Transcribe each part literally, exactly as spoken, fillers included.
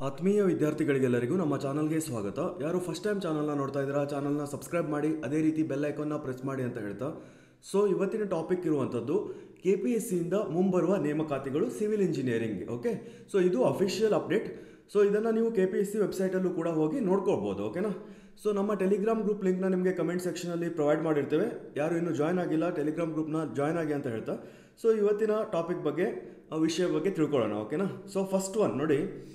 ಆತ್ಮೀಯ ವಿದ್ಯಾರ್ಥಿಗಳಿಗೆಲ್ಲರಿಗೂ ನಮ್ಮ ಚಾನಲ್ಗೆ ಸ್ವಾಗತ. ಯಾರು ಫಸ್ಟ್ ಟೈಮ್ ಚಾನಲ್ನ ನೋಡ್ತಾ ಇದ್ದೀರಾ, ಚಾನಲ್ನ ಸಬ್ಸ್ಕ್ರೈಬ್ ಮಾಡಿ, ಅದೇ ರೀತಿ ಬೆಲ್ ಐಕಾನ್ನ ಪ್ರೆಸ್ ಮಾಡಿ ಅಂತ ಹೇಳ್ತಾ. ಸೊ ಇವತ್ತಿನ ಟಾಪಿಕ್ ಇರುವಂಥದ್ದು ಕೆ ಪಿ ಎಸ್ ಸಿಯಿಂದ ಮುಂಬರುವ ನೇಮಕಾತಿಗಳು ಸಿವಿಲ್ ಇಂಜಿನಿಯರಿಂಗ್. ಓಕೆ, ಸೊ ಇದು ಅಫಿಷಿಯಲ್ ಅಪ್ಡೇಟ್. ಸೊ ಇದನ್ನು ನೀವು ಕೆ ಪಿ ಎಸ್ ಸಿ ವೆಬ್ಸೈಟಲ್ಲೂ ಕೂಡ ಹೋಗಿ ನೋಡ್ಕೊಳ್ಬೋದು. ಓಕೆನಾ. ಸೊ ನಮ್ಮ ಟೆಲಿಗ್ರಾಮ್ ಗ್ರೂಪ್ ಲಿಂಕ್ನ ನಿಮಗೆ ಕಮೆಂಟ್ ಸೆಕ್ಷನಲ್ಲಿ ಪ್ರೊವೈಡ್ ಮಾಡಿರ್ತೇವೆ. ಯಾರು ಇನ್ನೂ ಜಾಯ್ನ್ ಆಗಿಲ್ಲ ಟೆಲಿಗ್ರಾಮ್ ಗ್ರೂಪ್ನ ಜಾಯ್ನ್ ಆಗಿ ಅಂತ ಹೇಳ್ತಾ. ಸೊ ಇವತ್ತಿನ ಟಾಪಿಕ್ ಬಗ್ಗೆ ವಿಷಯ ಬಗ್ಗೆ ತಿಳ್ಕೊಳ್ಳೋಣ. ಓಕೆನಾ. ಸೊ ಫಸ್ಟ್ ಒನ್ ನೋಡಿ,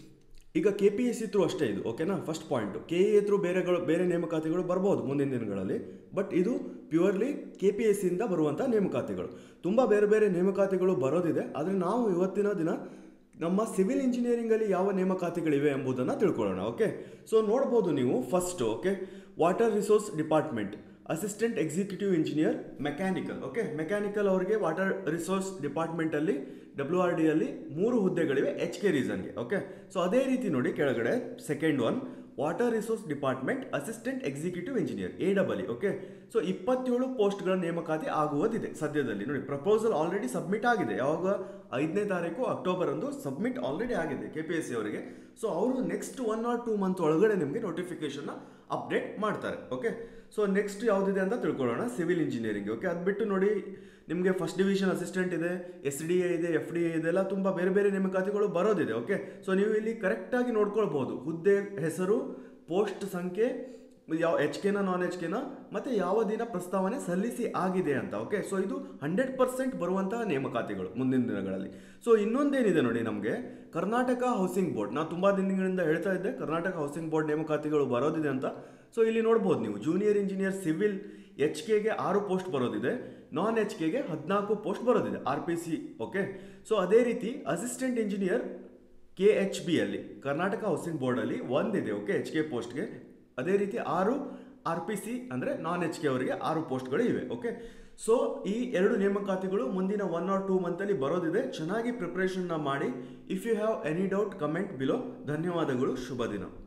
ಈಗ K P S C through ಅಷ್ಟೇ ಇದು. ಓಕೆನಾ. First point, K A through ಬೇರೆಗಳು ಬೇರೆ ನೇಮಕಾತಿಗಳು ಬರ್ಬೋದು ಮುಂದಿನ ದಿನಗಳಲ್ಲಿ, ಬಟ್ ಇದು ಪ್ಯೂರ್ಲಿ ಕೆ ಪಿ ಎಸ್ ಸಿಯಿಂದ ಬರುವಂಥ ನೇಮಕಾತಿಗಳು. ತುಂಬ ಬೇರೆ ಬೇರೆ ನೇಮಕಾತಿಗಳು ಬರೋದಿದೆ, ಆದರೆ ನಾವು ಇವತ್ತಿನ ದಿನ ನಮ್ಮ ಸಿವಿಲ್ ಇಂಜಿನಿಯರಿಂಗಲ್ಲಿ ಯಾವ ನೇಮಕಾತಿಗಳಿವೆ ಎಂಬುದನ್ನು ತಿಳ್ಕೊಳ್ಳೋಣ. ಓಕೆ, ಸೊ ನೋಡ್ಬೋದು ನೀವು first. Okay, water resource department assistant executive engineer mechanical. Okay, mechanical ಅವರಿಗೆ ವಾಟರ್ ರಿಸೋರ್ಸ್ ಡಿಪಾರ್ಟ್ಮೆಂಟಲ್ಲಿ ಡಬ್ಲ್ಯೂ ಆರ್ ಡಿಯಲ್ಲಿ ಮೂರು ಹುದ್ದೆಗಳಿವೆ ಎಚ್ ಕೆ ರೀಸನ್ಗೆ. ಓಕೆ, ಸೊ ಅದೇ ರೀತಿ ನೋಡಿ ಕೆಳಗಡೆ second one water resource department assistant executive engineer A double E. Okay, so ಇಪ್ಪತ್ತೇಳು ಪೋಸ್ಟ್ಗಳ ನೇಮಕಾತಿ ಆಗುವುದಿದೆ ಸದ್ಯದಲ್ಲಿ. ನೋಡಿ, ಪ್ರಪೋಸಲ್ ಆಲ್ರೆಡಿ ಸಬ್ಮಿಟ್ ಆಗಿದೆ. ಯಾವಾಗ ಐದನೇ ತಾರೀಕು ಅಕ್ಟೋಬರ್ ಅಂದು ಸಬ್ಮಿಟ್ ಆಲ್ರೆಡಿ ಆಗಿದೆ ಕೆ ಪಿ ಎಸ್ ಸಿ ಅವರಿಗೆ. ಸೊ ಅವರು next one or two month ಒಳಗಡೆ ನಿಮಗೆ ನೋಟಿಫಿಕೇಶನ್ನ ಅಪ್ಡೇಟ್ ಮಾಡ್ತಾರೆ. ಓಕೆ, ಸೊ ನೆಕ್ಸ್ಟ್ ಯಾವುದಿದೆ ಅಂತ ತಿಳ್ಕೊಳ್ಳೋಣ ಸಿವಿಲ್ ಇಂಜಿನಿಯರಿಂಗ್. ಓಕೆ, ಅದು ಬಿಟ್ಟು ನೋಡಿ ನಿಮಗೆ ಫಸ್ಟ್ ಡಿವಿಷನ್ ಅಸಿಸ್ಟೆಂಟ್ ಇದೆ, ಎಸ್ ಡಿ ಎ ಇದೆ, ಎಫ್ ಡಿ ಎ ಇದೆಲ್ಲ ತುಂಬ ಬೇರೆ ಬೇರೆ ನೇಮಕಾತಿಗಳು ಬರೋದಿದೆ. ಓಕೆ, ಸೊ ನೀವು ಇಲ್ಲಿ ಕರೆಕ್ಟಾಗಿ ನೋಡ್ಕೊಳ್ಬೋದು ಹುದ್ದೆ ಹೆಸರು, ಪೋಸ್ಟ್ ಸಂಖ್ಯೆ, ಯಾವ ಎಚ್ ಕೆನ ನಾನ್ ಎಚ್ ಕೆನ, ಮತ್ತು ಯಾವ ದಿನ ಪ್ರಸ್ತಾವನೆ ಸಲ್ಲಿಸಿ ಆಗಿದೆ ಅಂತ. ಓಕೆ, ಸೊ ಇದು ಹಂಡ್ರೆಡ್ ಪರ್ಸೆಂಟ್ ಬರುವಂತಹ ನೇಮಕಾತಿಗಳು ಮುಂದಿನ ದಿನಗಳಲ್ಲಿ. ಸೊ ಇನ್ನೊಂದೇನಿದೆ ನೋಡಿ, ನಮಗೆ ಕರ್ನಾಟಕ ಹೌಸಿಂಗ್ ಬೋರ್ಡ್, ನಾನು ತುಂಬ ದಿನಗಳಿಂದ ಹೇಳ್ತಾ ಇದ್ದೆ ಕರ್ನಾಟಕ ಹೌಸಿಂಗ್ ಬೋರ್ಡ್ ನೇಮಕಾತಿಗಳು ಬರೋದಿದೆ ಅಂತ. ಸೊ ಇಲ್ಲಿ ನೋಡ್ಬೋದು ನೀವು ಜೂನಿಯರ್ ಇಂಜಿನಿಯರ್ ಸಿವಿಲ್ ಎಚ್ ಕೆಗೆ ಆರು ಪೋಸ್ಟ್ ಬರೋದಿದೆ, ನಾನ್ ಎಚ್ ಕೆಗೆ ಹದಿನಾಲ್ಕು ಪೋಸ್ಟ್ ಬರೋದಿದೆ R P C. Okay, so ಅದೇ ರೀತಿ assistant engineer K H B ಅಲ್ಲಿ ಕರ್ನಾಟಕ ಹೌಸಿಂಗ್ ಬೋರ್ಡಲ್ಲಿ ಒಂದಿದೆ. ಓಕೆ, ಎಚ್ ಕೆ ಪೋಸ್ಟ್ಗೆ. ಅದೇ ರೀತಿ ಆರು ಆರ್ ಪಿ ಸಿ ಅಂದರೆ ನಾನ್ ಎಚ್ ಕೆ ಅವರಿಗೆ ಆರು ಪೋಸ್ಟ್ಗಳು ಇವೆ. ಓಕೆ, ಸೊ ಈ ಎರಡು ನೇಮಕಾತಿಗಳು ಮುಂದಿನ ಒನ್ ಆರ್ ಟೂ ಮಂತಲ್ಲಿ ಬರೋದಿದೆ. ಚೆನ್ನಾಗಿ ಪ್ರಿಪ್ರೇಷನ್ನ ಮಾಡಿ. If you have any doubt comment below. ಧನ್ಯವಾದಗಳು, ಶುಭ ದಿನ.